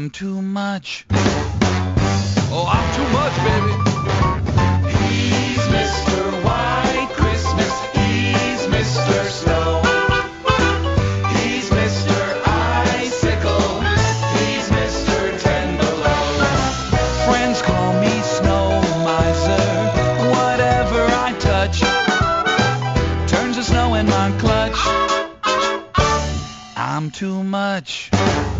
I'm too much. Oh, I'm too much, baby. He's Mr. White Christmas. He's Mr. Snow. He's Mr. Icicle. He's Mr. Ten Below. Friends call me Snow Miser. Whatever I touch turns to snow in my clutch. I'm too much.